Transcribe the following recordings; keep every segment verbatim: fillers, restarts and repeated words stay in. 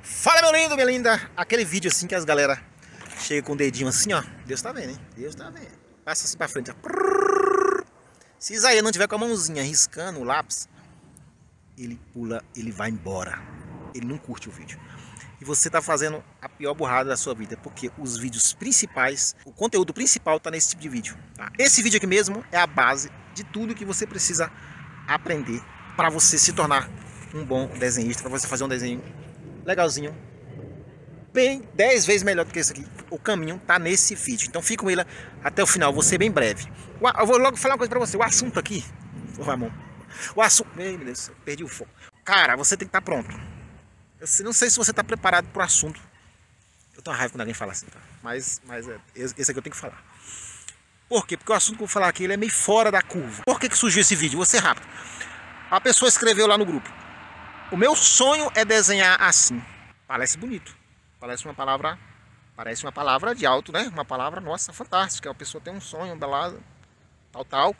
Fala, meu lindo, minha linda. Aquele vídeo assim que as galera chega com o dedinho assim, ó. Deus tá vendo, hein? Deus tá vendo. Passa assim pra frente, ó. Se Isaías não tiver com a mãozinha riscando o lápis, ele pula, ele vai embora. Ele não curte o vídeo. E você tá fazendo a pior burrada da sua vida, porque os vídeos principais, o conteúdo principal tá nesse tipo de vídeo, tá? Esse vídeo aqui mesmo é a base de tudo que você precisa aprender para você se tornar um bom desenhista, para você fazer um desenho legalzinho, bem dez vezes melhor do que esse aqui. O caminho tá nesse vídeo, então fica com ele até o final, vou ser bem breve. Eu vou logo falar uma coisa para você. O assunto aqui, ô Ramon, o assunto, meu Deus, perdi o foco. Cara, você tem que estar pronto. Eu não sei se você está preparado para o assunto. Eu tenho raiva quando alguém fala assim, tá? Mas, mas é, esse aqui eu tenho que falar. Por quê? Porque o assunto que eu vou falar aqui ele é meio fora da curva. Por que que surgiu esse vídeo? Vou ser rápido. A pessoa escreveu lá no grupo: o meu sonho é desenhar assim. Parece bonito. Parece uma palavra, parece uma palavra de alto, né? Uma palavra, nossa, fantástica. A pessoa tem um sonho, lá, tal, tal.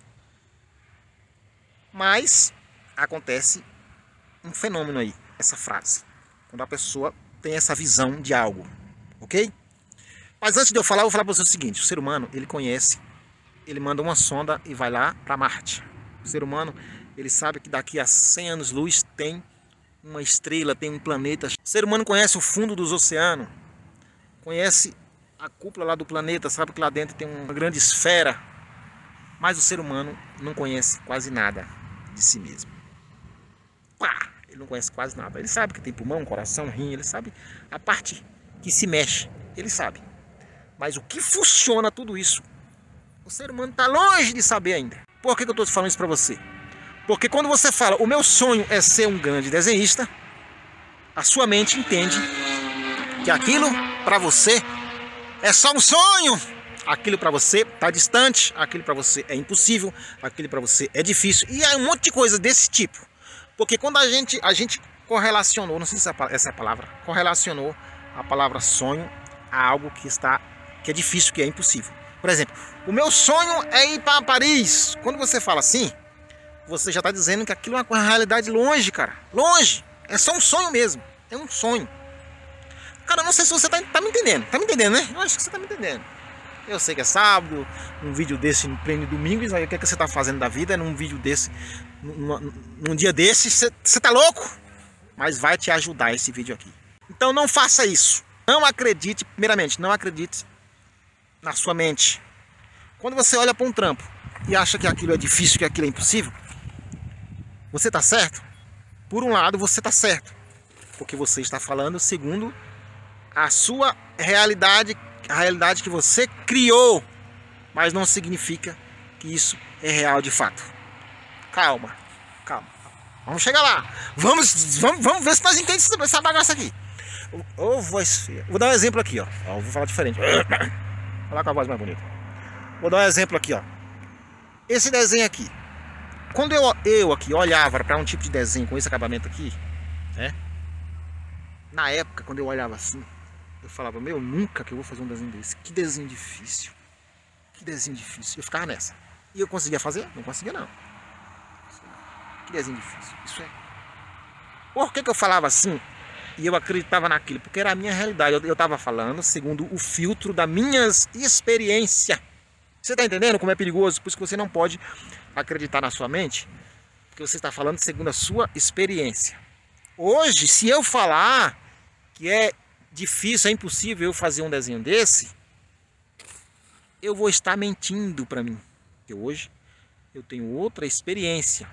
Mas acontece um fenômeno aí, essa frase. Quando a pessoa tem essa visão de algo, ok? Mas antes de eu falar, eu vou falar para você o seguinte: o ser humano, ele conhece, ele manda uma sonda e vai lá para Marte. O ser humano, ele sabe que daqui a cem anos luz tem uma estrela, tem um planeta. O ser humano conhece o fundo dos oceanos, conhece a cúpula lá do planeta, sabe que lá dentro tem uma grande esfera. Mas o ser humano não conhece quase nada de si mesmo. Pá! Ele não conhece quase nada. Ele sabe que tem pulmão, coração, rim, ele sabe a parte que se mexe, ele sabe. Mas o que funciona tudo isso, o ser humano está longe de saber ainda. Por que que eu estou falando isso para você? Porque quando você fala, o meu sonho é ser um grande desenhista, a sua mente entende que aquilo para você é só um sonho. Aquilo para você está distante, aquilo para você é impossível, aquilo para você é difícil. E há um monte de coisa desse tipo. Porque quando a gente, a gente correlacionou, não sei se essa é a palavra, correlacionou a palavra sonho a algo que está, que é difícil, que é impossível. Por exemplo, o meu sonho é ir para Paris. Quando você fala assim, você já está dizendo que aquilo é uma realidade longe, cara. Longe. É só um sonho mesmo. É um sonho. Cara, eu não sei se você está tá me entendendo. Tá me entendendo, né? Eu acho que você está me entendendo. Eu sei que é sábado, um vídeo desse no pleno domingo, Isaías, o que, é que você está fazendo da vida? Num vídeo desse, num, num dia desse, você, você tá louco? Mas vai te ajudar esse vídeo aqui. Então não faça isso. Não acredite, primeiramente, não acredite na sua mente. Quando você olha para um trampo e acha que aquilo é difícil, que aquilo é impossível, você está certo? Por um lado, você está certo, porque você está falando segundo a sua realidade, a realidade que você criou, mas não significa que isso é real de fato. Calma, calma. Vamos chegar lá. Vamos, vamos, vamos ver se nós entendemos essa bagaça aqui. Ô, voz feia. Vou dar um exemplo aqui, ó. ó vou falar diferente. Vou falar com a voz mais bonita. Vou dar um exemplo aqui, ó. Esse desenho aqui. Quando eu, eu aqui olhava para um tipo de desenho com esse acabamento aqui, né? Na época, quando eu olhava assim, eu falava, meu, nunca que eu vou fazer um desenho desse. Que desenho difícil. Que desenho difícil. Eu ficava nessa. E eu conseguia fazer? Não conseguia, não. Que desenho difícil. Isso é. Por que que eu falava assim? E eu acreditava naquilo? Porque era a minha realidade. Eu estava falando segundo o filtro das minhas experiências. Você está entendendo como é perigoso? Por isso que você não pode acreditar na sua mente. Porque você está falando segundo a sua experiência. Hoje, se eu falar que é difícil, é impossível eu fazer um desenho desse, eu vou estar mentindo para mim. Porque hoje eu tenho outra experiência.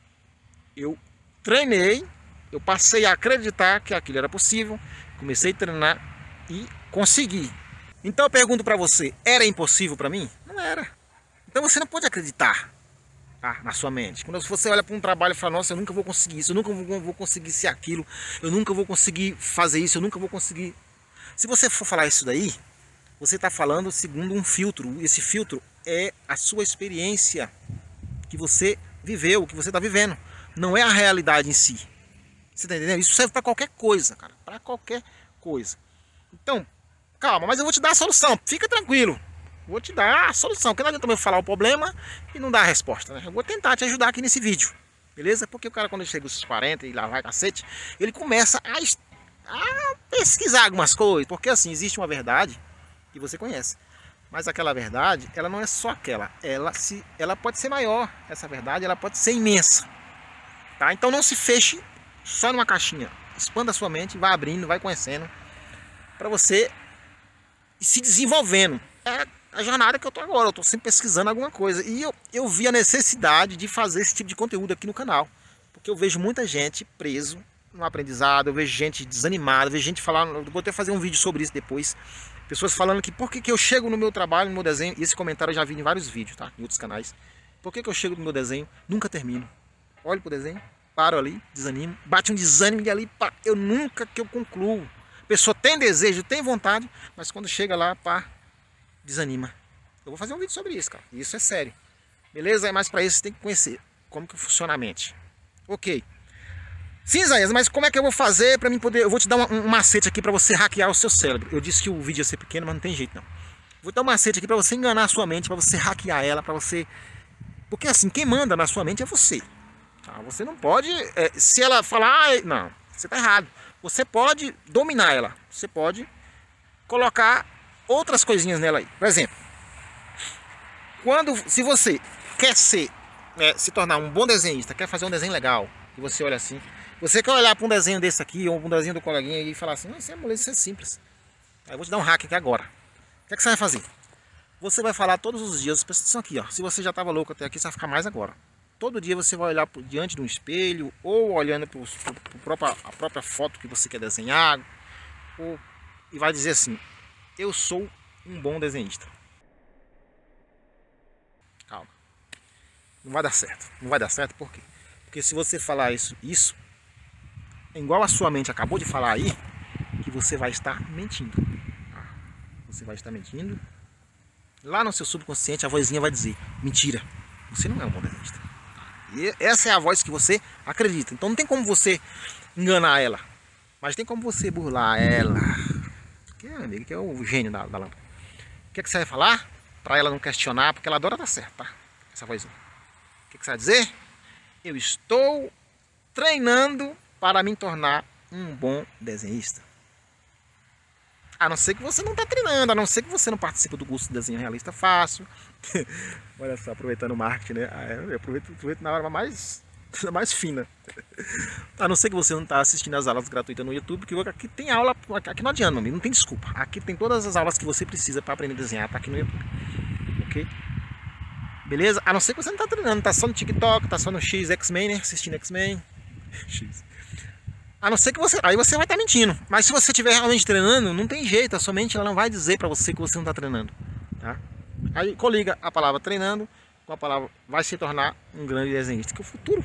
Eu treinei, eu passei a acreditar que aquilo era possível, comecei a treinar e consegui. Então eu pergunto para você, era impossível para mim? Não era. Então você não pode acreditar, tá, na sua mente. Quando você olha para um trabalho e fala, nossa, eu nunca vou conseguir isso, eu nunca vou, vou conseguir ser aquilo, eu nunca vou conseguir fazer isso, eu nunca vou conseguir... Se você for falar isso daí, você está falando segundo um filtro. Esse filtro é a sua experiência que você viveu, que você está vivendo. Não é a realidade em si. Você está entendendo? Isso serve para qualquer coisa, cara. Para qualquer coisa. Então, calma, mas eu vou te dar a solução. Fica tranquilo. Vou te dar a solução. Porque não adianta eu falar o problema e não dar a resposta, né? Eu vou tentar te ajudar aqui nesse vídeo. Beleza? Porque o cara, quando ele chega aos quarenta e lá vai cacete, ele começa a a pesquisar algumas coisas, porque assim, existe uma verdade que você conhece, mas aquela verdade, ela não é só aquela, ela, se, ela pode ser maior, essa verdade, ela pode ser imensa, tá? Então não se feche só numa caixinha, expanda a sua mente, vai abrindo, vai conhecendo, para você ir se desenvolvendo. É a jornada que eu tô agora, eu tô sempre pesquisando alguma coisa, e eu, eu vi a necessidade de fazer esse tipo de conteúdo aqui no canal, porque eu vejo muita gente preso no aprendizado, eu vejo gente desanimada, eu vejo gente falando, eu vou até fazer um vídeo sobre isso depois, pessoas falando que por que, que eu chego no meu trabalho, no meu desenho, e esse comentário eu já vi em vários vídeos, tá? Em outros canais. Por que, que eu chego no meu desenho, nunca termino? Olho pro desenho, paro ali, desanimo, bate um desânimo e ali, pá, eu nunca que eu concluo. A pessoa tem desejo, tem vontade, mas quando chega lá, pá, desanima. Eu vou fazer um vídeo sobre isso, cara. Isso é sério. Beleza? Mas para isso você tem que conhecer como que funciona a mente. Ok. Sim, Isaías, mas como é que eu vou fazer para mim poder... Eu vou te dar um, um macete aqui para você hackear o seu cérebro. Eu disse que o vídeo ia ser pequeno, mas não tem jeito não. Vou dar um macete aqui para você enganar a sua mente, para você hackear ela, para você... Porque assim, quem manda na sua mente é você. Tá? Você não pode... É, se ela falar... Ah, não, você tá errado. Você pode dominar ela. Você pode colocar outras coisinhas nela aí. Por exemplo, quando, se você quer ser, né, se tornar um bom desenhista, quer fazer um desenho legal, e você olha assim... Você quer olhar para um desenho desse aqui, ou um desenho do coleguinha e falar assim, isso é moleza, isso é simples. Aí eu vou te dar um hack aqui agora. O que é que você vai fazer? Você vai falar todos os dias, presta atenção aqui, ó. Se você já estava louco até aqui, você vai ficar mais agora. Todo dia você vai olhar por, diante de um espelho, ou olhando para a própria foto que você quer desenhar, ou, e vai dizer assim, eu sou um bom desenhista. Calma. Não vai dar certo. Não vai dar certo por quê? Porque se você falar isso, isso igual a sua mente acabou de falar aí, que você vai estar mentindo. Você vai estar mentindo. Lá no seu subconsciente a vozinha vai dizer, mentira, você não é um bom desenhista. E essa é a voz que você acredita. Então não tem como você enganar ela, mas tem como você burlar ela. Que é, amigo, que é o gênio da, da lâmpada. O que, é que você vai falar? Para ela não questionar, porque ela adora dar certo, tá? Essa vozinha. O que, é que você vai dizer? Eu estou treinando para me tornar um bom desenhista. A não ser que você não está treinando, a não ser que você não participa do curso de desenho realista fácil. Olha só, aproveitando o marketing, né? Eu aproveito, aproveito na hora mais, mais fina. A não ser que você não está assistindo as aulas gratuitas no YouTube, porque aqui tem aula, aqui não adianta, não tem desculpa. Aqui tem todas as aulas que você precisa para aprender a desenhar, tá aqui no YouTube. Ok? Beleza? A não ser que você não está treinando, tá só no TikTok, tá só no X, X-Men, né? Assistindo X-Men. X. A não ser que você... Aí você vai estar mentindo. Mas se você estiver realmente treinando, não tem jeito. A sua mente ela não vai dizer para você que você não está treinando. Tá? Aí coliga a palavra treinando com a palavra vai se tornar um grande desenhista. Que o futuro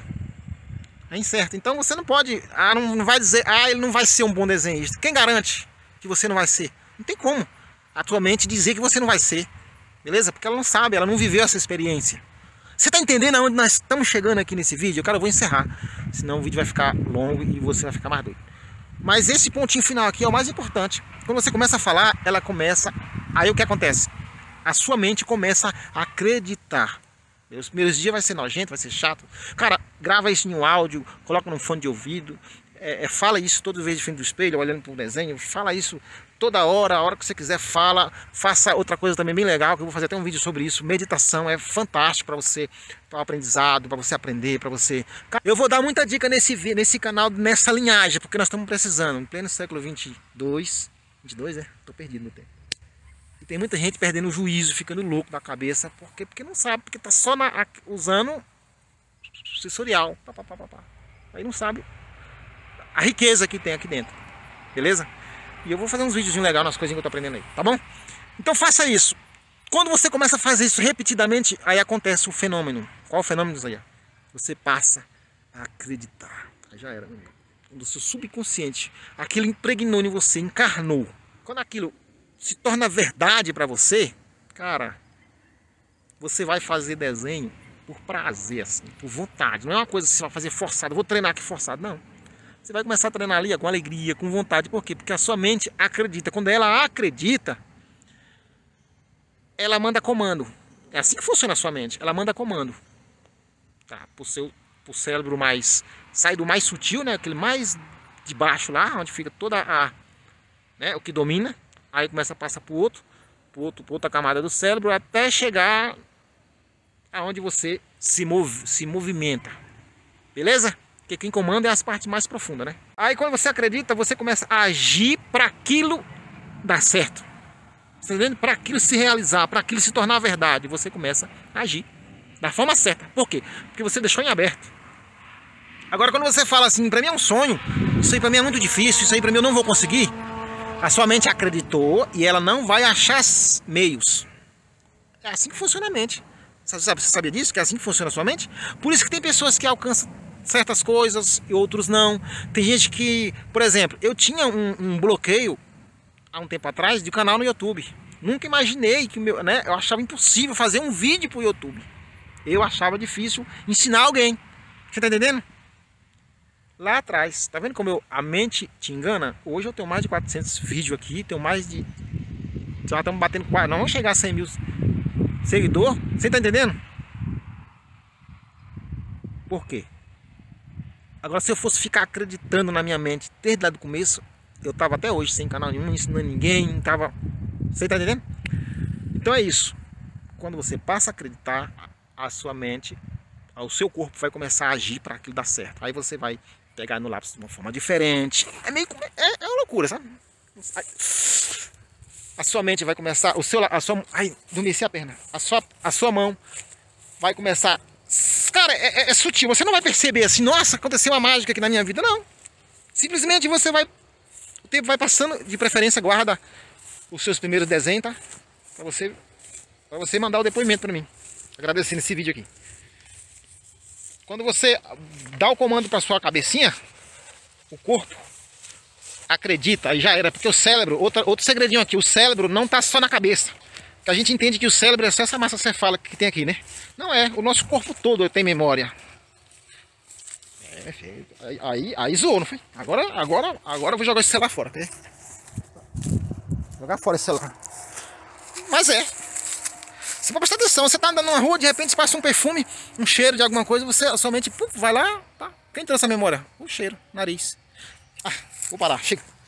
é incerto. Então você não pode... Ah, não, não vai dizer... Ah, ele não vai ser um bom desenhista. Quem garante que você não vai ser? Não tem como a tua mente dizer que você não vai ser. Beleza? Porque ela não sabe, ela não viveu essa experiência. Você está entendendo aonde nós estamos chegando aqui nesse vídeo? Cara, eu vou encerrar, senão o vídeo vai ficar longo e você vai ficar mais doido. Mas esse pontinho final aqui é o mais importante. Quando você começa a falar, ela começa... Aí o que acontece? A sua mente começa a acreditar. Os primeiros dias vai ser nojento, vai ser chato. Cara, grava isso em um áudio, coloca num fone de ouvido. É, é, fala isso toda vez de frente do espelho, olhando para o desenho. Fala isso toda hora, a hora que você quiser fala. Faça outra coisa também bem legal, que eu vou fazer até um vídeo sobre isso. Meditação é fantástico para você, para o aprendizado, para você aprender, para você... Eu vou dar muita dica nesse, nesse canal, nessa linhagem, porque nós estamos precisando. Em pleno século vinte e dois... vinte e dois, é? Tô perdido no tempo. E tem muita gente perdendo o juízo, ficando louco da cabeça. Por quê? Porque não sabe, porque tá só na, usando sensorial. Pá, pá, pá, pá, pá. Aí não sabe a riqueza que tem aqui dentro. Beleza? E eu vou fazer uns vídeos legais nas coisinhas que eu tô aprendendo aí, tá bom? Então faça isso. Quando você começa a fazer isso repetidamente, aí acontece o fenômeno. Qual o fenômeno, Zé? Você passa a acreditar. Aí já era, meu amigo. Quando o seu subconsciente, aquilo impregnou em você, encarnou. Quando aquilo se torna verdade para você, cara, você vai fazer desenho por prazer, assim, por vontade. Não é uma coisa que você vai fazer forçado. Vou treinar aqui forçado, não. Você vai começar a treinar ali com alegria, com vontade. Por quê? Porque a sua mente acredita. Quando ela acredita, ela manda comando. É assim que funciona a sua mente. Ela manda comando. Tá? Pro seu pro cérebro mais... Sai do mais sutil, né? Aquele mais de baixo lá, onde fica toda a, né, o que domina. Aí começa a passar para o outro, para outro, outra camada do cérebro, até chegar aonde você se, move, se movimenta. Beleza? Porque quem comanda é as partes mais profundas, né? Aí quando você acredita, você começa a agir para aquilo dar certo. Você entendendo? Para aquilo se realizar, para aquilo se tornar verdade, você começa a agir da forma certa. Por quê? Porque você deixou em aberto. Agora quando você fala assim, para mim é um sonho, isso aí para mim é muito difícil, isso aí para mim eu não vou conseguir. A sua mente acreditou e ela não vai achar meios. É assim que funciona a mente. Você sabia disso? Que é assim que funciona a sua mente? Por isso que tem pessoas que alcançam certas coisas e outros não. Tem gente que, por exemplo, eu tinha um, um bloqueio há um tempo atrás de canal no YouTube. Nunca imaginei que o meu, né? Eu achava impossível fazer um vídeo para o YouTube. Eu achava difícil ensinar alguém. Você tá entendendo? Lá atrás, tá vendo como eu, a mente te engana? Hoje eu tenho mais de quatrocentos vídeos aqui, tenho mais de... Já estamos batendo quase, não vamos chegar a cem mil seguidores. Você tá entendendo? Por quê? Agora se eu fosse ficar acreditando na minha mente desde lá do começo, eu tava até hoje sem canal nenhum, ensinando ninguém, tava... Você tá entendendo? Então é isso. Quando você passa a acreditar, a sua mente, o seu corpo vai começar a agir para aquilo dar certo. Aí você vai pegar no lápis de uma forma diferente. É meio é, é uma loucura, sabe? A sua mente vai começar, o seu, a sua, ai, adormeci a perna. A sua, a sua mão vai começar. Cara, é, é, é sutil. Você não vai perceber assim, nossa, aconteceu uma mágica aqui na minha vida, não. Simplesmente você vai, o tempo vai passando. De preferência, guarda os seus primeiros desenhos, tá? Para você, para você mandar o depoimento para mim, agradecendo esse vídeo aqui. Quando você dá o comando para sua cabecinha, o corpo acredita, aí já era, porque o cérebro, outra, outro segredinho aqui, o cérebro não está só na cabeça. Que a gente entende que o cérebro é só essa massa cefálica que tem aqui, né? Não é, o nosso corpo todo tem memória. É, filho, aí, aí, aí zoou, não foi? Agora, agora, agora eu vou jogar esse celular fora, tá? Jogar fora esse celular. Mas é. Você pode prestar atenção, você tá andando na rua, de repente passa um perfume, um cheiro de alguma coisa, você somente vai lá, tá? Quem trouxe essa memória? O cheiro, nariz. Ah, vou parar, chega.